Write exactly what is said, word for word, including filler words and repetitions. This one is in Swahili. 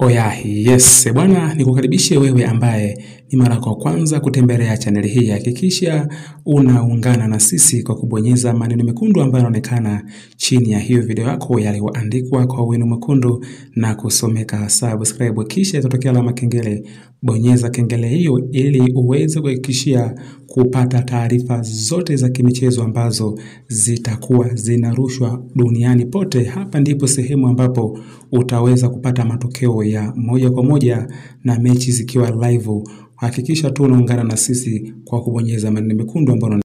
Oya, yes, bwana nikukaribishe wewe ambaye ni mara kwa kwanza kutembelea channel hii. Hakikisha unaungana na sisi kwa kubonyeza maneno mekundu ambayo yanaonekana chini ya hiyo video yako yaliyoandikwa kwa wino mwekundu na kusomeka subscribe, kisha itatokea alama kengele. Bonyeza kengele hiyo ili uweze kuhakikishia kupata taarifa zote za kimichezo ambazo zitakuwa zinarushwa duniani pote. Hapa ndipo sehemu ambapo utaweza kupata matokeo ya moja kwa moja na mechi zikiwa live. Hakikisha tu unaungana na sisi kwa kubonyeza maneno mekundu ambayo